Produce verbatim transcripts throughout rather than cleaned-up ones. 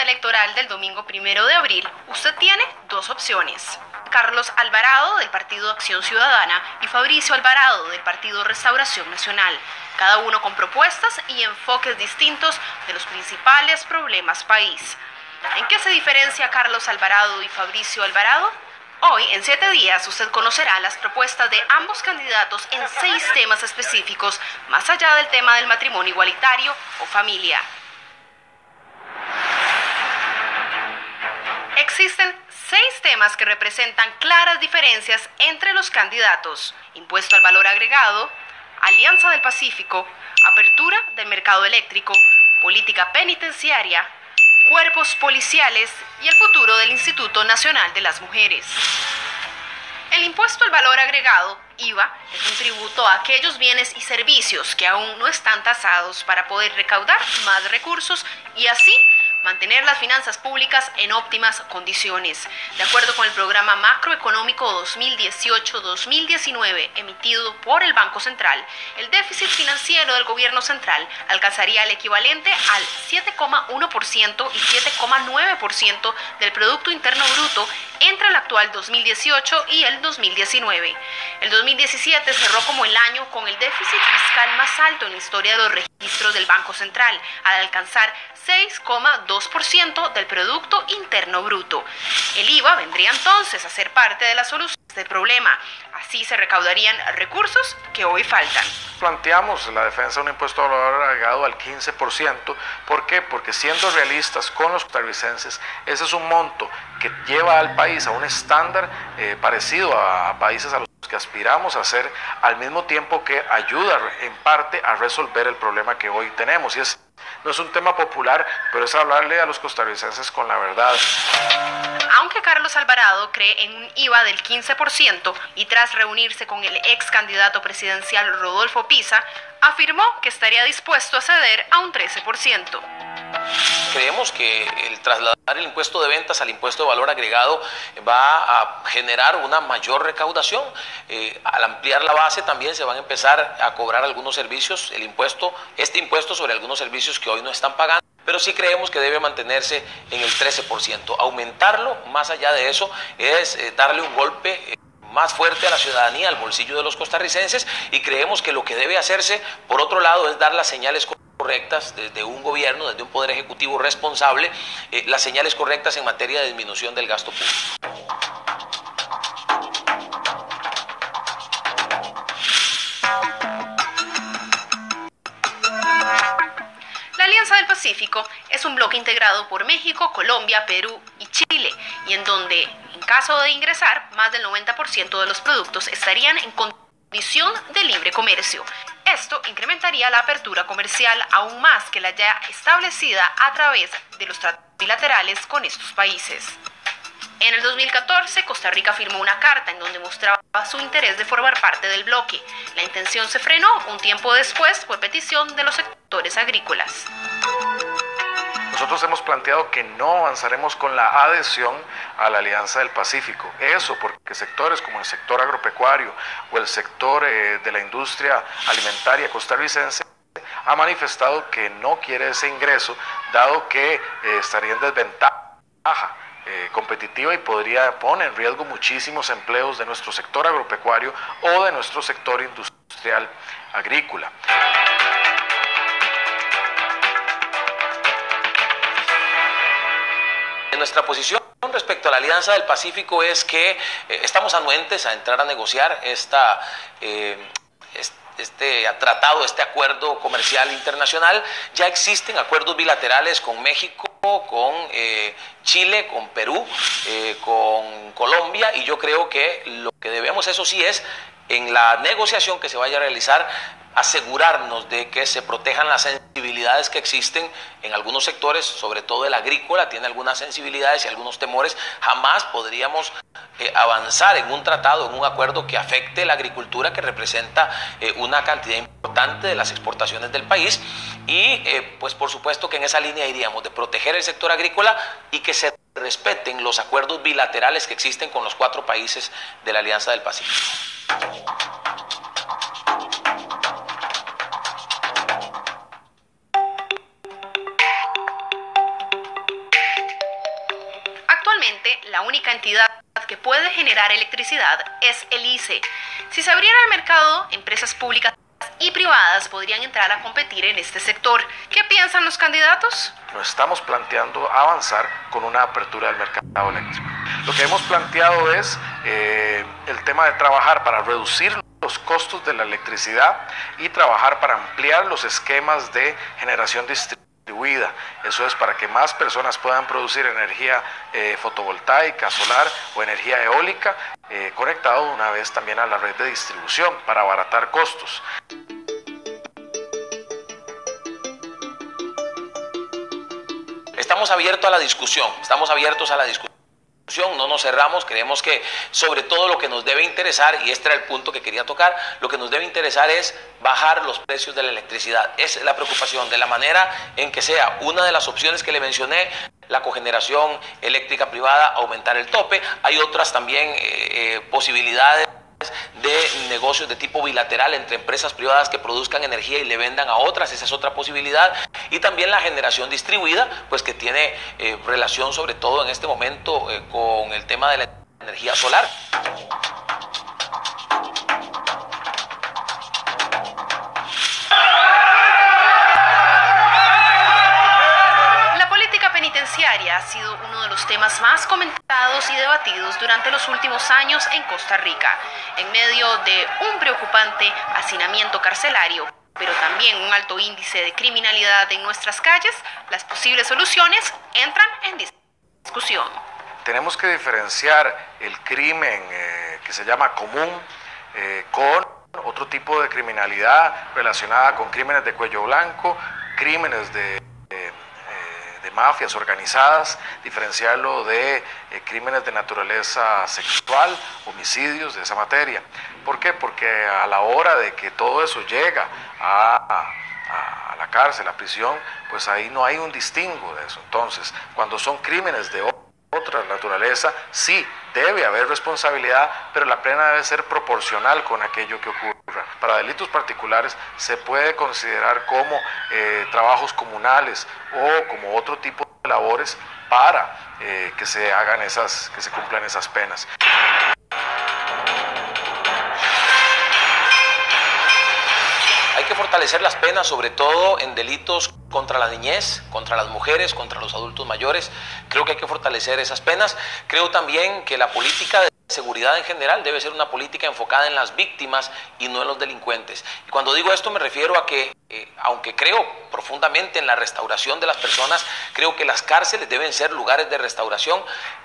electoral del domingo primero de abril, usted tiene dos opciones. Carlos Alvarado, del Partido Acción Ciudadana, y Fabricio Alvarado, del Partido Restauración Nacional, cada uno con propuestas y enfoques distintos de los principales problemas país. ¿En qué se diferencia Carlos Alvarado y Fabricio Alvarado? Hoy, en siete días, usted conocerá las propuestas de ambos candidatos en seis temas específicos, más allá del tema del matrimonio igualitario o familia. Existen seis temas que representan claras diferencias entre los candidatos: impuesto al valor agregado, Alianza del Pacífico, apertura del mercado eléctrico, política penitenciaria, cuerpos policiales y el futuro del Instituto Nacional de las Mujeres. El impuesto al valor agregado, I V A, es un tributo a aquellos bienes y servicios que aún no están tasados para poder recaudar más recursos y así mantener las finanzas públicas en óptimas condiciones. De acuerdo con el Programa Macroeconómico dos mil dieciocho dos mil diecinueve emitido por el Banco Central, el déficit financiero del gobierno central alcanzaría el equivalente al siete coma uno por ciento y siete coma nueve por ciento del Producto Interno Bruto entre el actual dos mil dieciocho y el dos mil diecinueve. El dos mil diecisiete cerró como el año con el déficit fiscal más alto en la historia de los registros del Banco Central, al alcanzar seis coma dos por ciento del Producto Interno Bruto. El I V A vendría entonces a ser parte de la solución de este problema. Así se recaudarían recursos que hoy faltan. Planteamos la defensa de un impuesto al valor agregado al quince por ciento. ¿Por qué? Porque siendo realistas con los costarricenses, ese es un monto que lleva al país a un estándar eh, parecido a, a países a los que aspiramos a ser, al mismo tiempo que ayuda en parte a resolver el problema que hoy tenemos. Y es, no es un tema popular, pero es hablarle a los costarricenses con la verdad. Aunque Carlos Alvarado cree en un I V A del quince por ciento y tras reunirse con el ex candidato presidencial Rodolfo Pisa, afirmó que estaría dispuesto a ceder a un trece por ciento. Creemos que el trasladar el impuesto de ventas al impuesto de valor agregado va a generar una mayor recaudación. Eh, al ampliar la base también se van a empezar a cobrar algunos servicios, el impuesto, este impuesto sobre algunos servicios que hoy no están pagando. Pero sí creemos que debe mantenerse en el trece por ciento. Aumentarlo, más allá de eso, es eh, darle un golpe eh, más fuerte a la ciudadanía, al bolsillo de los costarricenses, y creemos que lo que debe hacerse, por otro lado, es dar las señales correctas desde un gobierno, desde un poder ejecutivo responsable, eh, las señales correctas en materia de disminución del gasto público. La Alianza del Pacífico es un bloque integrado por México, Colombia, Perú y Chile, y en donde, en caso de ingresar, más del noventa por ciento de los productos estarían en condición de libre comercio. Esto incrementaría la apertura comercial aún más que la ya establecida a través de los tratados bilaterales con estos países. En el dos mil catorce, Costa Rica firmó una carta en donde mostraba su interés de formar parte del bloque. La intención se frenó un tiempo después por petición de los sectores agrícolas. Nosotros hemos planteado que no avanzaremos con la adhesión a la Alianza del Pacífico. Eso porque sectores como el sector agropecuario o el sector eh, de la industria alimentaria costarricense ha manifestado que no quiere ese ingreso, dado que eh, estaría en desventaja eh, competitiva y podría poner en riesgo muchísimos empleos de nuestro sector agropecuario o de nuestro sector industrial agrícola. Nuestra posición respecto a la Alianza del Pacífico es que eh, estamos anuentes a entrar a negociar esta, eh, este tratado, este acuerdo comercial internacional. Ya existen acuerdos bilaterales con México, con eh, Chile, con Perú, eh, con Colombia, y yo creo que lo que debemos, eso sí, es en la negociación que se vaya a realizar, asegurarnos de que se protejan las sensibilidades que existen en algunos sectores, sobre todo el agrícola, tiene algunas sensibilidades y algunos temores. Jamás podríamos eh, avanzar en un tratado, en un acuerdo que afecte la agricultura, que representa eh, una cantidad importante de las exportaciones del país, y eh, pues por supuesto que en esa línea iríamos de proteger el sector agrícola y que se respeten los acuerdos bilaterales que existen con los cuatro países de la Alianza del Pacífico. puede generar electricidad es el I C E. Si se abriera el mercado, empresas públicas y privadas podrían entrar a competir en este sector. ¿Qué piensan los candidatos? Nos estamos planteando avanzar con una apertura del mercado eléctrico. Lo que hemos planteado es eh, el tema de trabajar para reducir los costos de la electricidad y trabajar para ampliar los esquemas de generación distribuida. Eso es para que más personas puedan producir energía eh, fotovoltaica, solar o energía eólica, eh, conectado una vez también a la red de distribución para abaratar costos. Estamos abiertos a la discusión, estamos abiertos a la discusión. No nos cerramos, creemos que sobre todo lo que nos debe interesar, y este era el punto que quería tocar, lo que nos debe interesar es bajar los precios de la electricidad. Esa es la preocupación, de la manera en que sea una de las opciones que le mencioné, la cogeneración eléctrica privada, aumentar el tope. Hay otras también eh, eh, posibilidades de negocios de tipo bilateral entre empresas privadas que produzcan energía y le vendan a otras, esa es otra posibilidad, y también la generación distribuida, pues que tiene eh, relación sobre todo en este momento eh, con el tema de la energía solar. Penitenciaria ha sido uno de los temas más comentados y debatidos durante los últimos años en Costa Rica, en medio de un preocupante hacinamiento carcelario, pero también un alto índice de criminalidad en nuestras calles. Las posibles soluciones entran en discusión. Tenemos que diferenciar el crimen eh, que se llama común eh, con otro tipo de criminalidad relacionada con crímenes de cuello blanco, crímenes de de mafias organizadas, diferenciarlo de eh, crímenes de naturaleza sexual, homicidios de esa materia. ¿Por qué? Porque a la hora de que todo eso llega a, a, a la cárcel, a prisión, pues ahí no hay un distingo de eso. Entonces, cuando son crímenes de otra naturaleza, sí, debe haber responsabilidad, pero la pena debe ser proporcional con aquello que ocurra. Para delitos particulares se puede considerar como eh, trabajos comunales o como otro tipo de labores para eh, que se hagan esas, que se cumplan esas penas. Hay que fortalecer las penas, sobre todo en delitos contra la niñez, contra las mujeres, contra los adultos mayores. Creo que hay que fortalecer esas penas. Creo también que la política de seguridad en general debe ser una política enfocada en las víctimas y no en los delincuentes. Y cuando digo esto me refiero a que, eh, aunque creo profundamente en la restauración de las personas, creo que las cárceles deben ser lugares de restauración.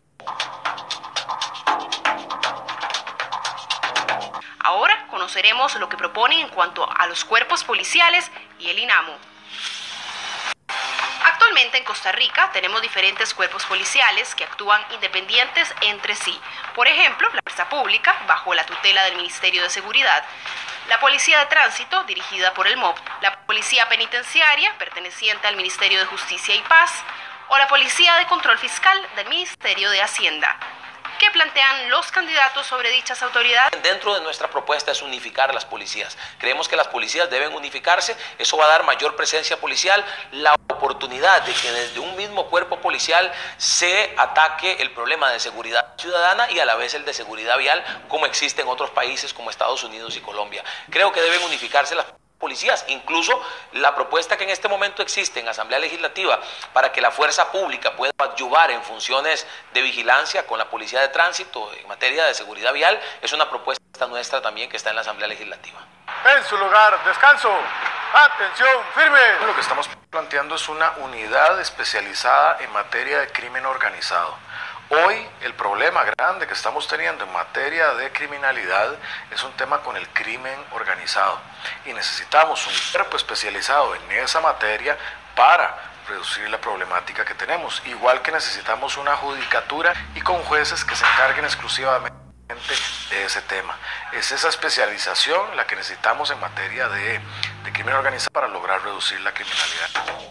Ahora conoceremos lo que proponen en cuanto a los cuerpos policiales y el INAMU. Actualmente en Costa Rica tenemos diferentes cuerpos policiales que actúan independientes entre sí. Por ejemplo, la Fuerza Pública, bajo la tutela del Ministerio de Seguridad, la Policía de Tránsito, dirigida por el M O P, la Policía Penitenciaria, perteneciente al Ministerio de Justicia y Paz, o la Policía de Control Fiscal del Ministerio de Hacienda. ¿Qué plantean los candidatos sobre dichas autoridades? Dentro de nuestra propuesta es unificar las policías. Creemos que las policías deben unificarse, eso va a dar mayor presencia policial, la oportunidad de que desde un mismo cuerpo policial se ataque el problema de seguridad ciudadana y a la vez el de seguridad vial, como existe en otros países como Estados Unidos y Colombia. Creo que deben unificarse las policías, incluso la propuesta que en este momento existe en Asamblea Legislativa para que la fuerza pública pueda ayudar en funciones de vigilancia con la Policía de Tránsito en materia de seguridad vial, es una propuesta nuestra también que está en la Asamblea Legislativa. En su lugar, descanso, atención, firme. Lo que estamos planteando es una unidad especializada en materia de crimen organizado. Hoy el problema grande que estamos teniendo en materia de criminalidad es un tema con el crimen organizado y necesitamos un cuerpo especializado en esa materia para reducir la problemática que tenemos, igual que necesitamos una judicatura y con jueces que se encarguen exclusivamente de ese tema. Es esa especialización la que necesitamos en materia de, de crimen organizado para lograr reducir la criminalidad.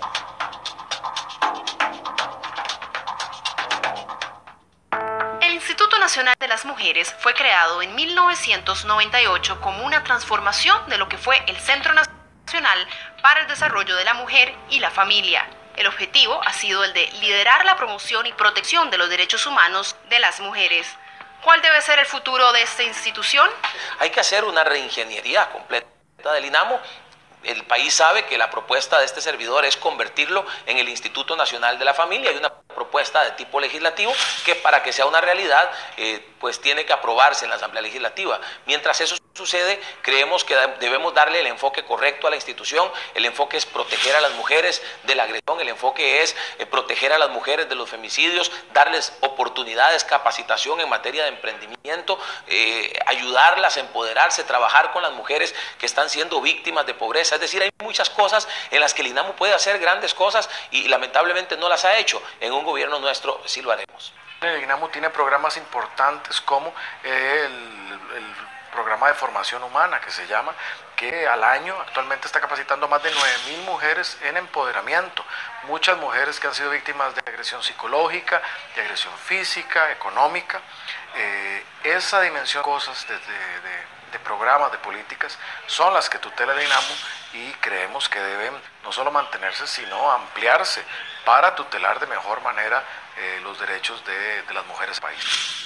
El Instituto Nacional de las Mujeres fue creado en mil novecientos noventa y ocho como una transformación de lo que fue el Centro Nacional para el Desarrollo de la Mujer y la Familia. El objetivo ha sido el de liderar la promoción y protección de los derechos humanos de las mujeres. ¿Cuál debe ser el futuro de esta institución? Hay que hacer una reingeniería completa del INAMO. El país sabe que la propuesta de este servidor es convertirlo en el Instituto Nacional de la Familia. Hay una propuesta de tipo legislativo que, para que sea una realidad, eh, pues tiene que aprobarse en la Asamblea Legislativa. Mientras eso sucede, creemos que debemos darle el enfoque correcto a la institución. El enfoque es proteger a las mujeres de la agresión, el enfoque es eh, proteger a las mujeres de los femicidios, darles oportunidades, capacitación en materia de emprendimiento, eh, ayudarlas a empoderarse, trabajar con las mujeres que están siendo víctimas de pobreza. Es decir, hay muchas cosas en las que el INAMO puede hacer grandes cosas y lamentablemente no las ha hecho. En un gobierno nuestro sí lo haremos. El INAMO tiene programas importantes como el, el programa de formación humana, que se llama, que al año actualmente está capacitando a más de nueve mil mujeres en empoderamiento. Muchas mujeres que han sido víctimas de agresión psicológica, de agresión física, económica. Eh, esa dimensión de cosas de, de, de, de programas, de políticas, son las que tutela el INAMO y creemos que deben no solo mantenerse, sino ampliarse para tutelar de mejor manera eh, los derechos de, de las mujeres del país.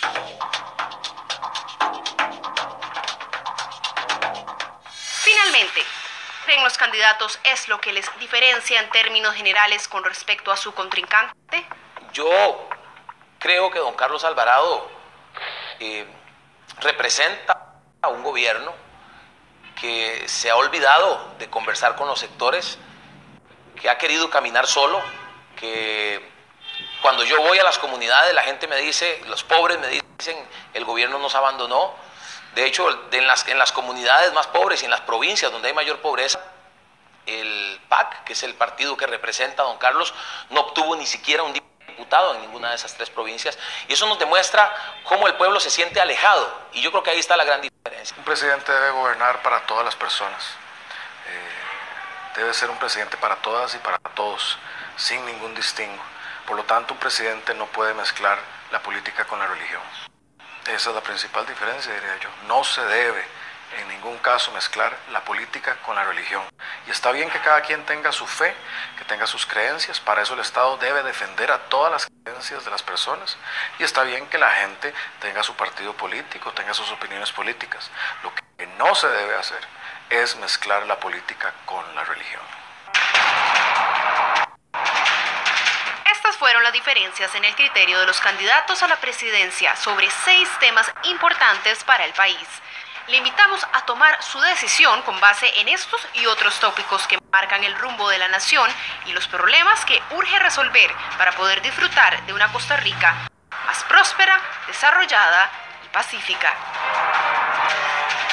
Finalmente, ¿creen los candidatos es lo que les diferencia en términos generales con respecto a su contrincante? Yo creo que don Carlos Alvarado eh, representa a un gobierno que se ha olvidado de conversar con los sectores, que ha querido caminar solo, que cuando yo voy a las comunidades la gente me dice, los pobres me dicen, el gobierno nos abandonó. De hecho, en las, en las comunidades más pobres y en las provincias donde hay mayor pobreza, el P A C, que es el partido que representa a don Carlos, no obtuvo ni siquiera un diputado en ninguna de esas tres provincias. Y eso nos demuestra cómo el pueblo se siente alejado. Y yo creo que ahí está la gran diferencia. Un presidente debe gobernar para todas las personas. Eh, debe ser un presidente para todas y para todos, sin ningún distingo. Por lo tanto, un presidente no puede mezclar la política con la religión. Esa es la principal diferencia, diría yo. No se debe en ningún caso mezclar la política con la religión. Y está bien que cada quien tenga su fe, que tenga sus creencias. Para eso el Estado debe defender a todas las creencias de las personas. Y está bien que la gente tenga su partido político, tenga sus opiniones políticas. Lo que no se debe hacer es mezclar la política con la religión. Estas fueron las diferencias en el criterio de los candidatos a la presidencia sobre seis temas importantes para el país. Le invitamos a tomar su decisión con base en estos y otros tópicos que marcan el rumbo de la nación y los problemas que urge resolver para poder disfrutar de una Costa Rica más próspera, desarrollada y pacífica.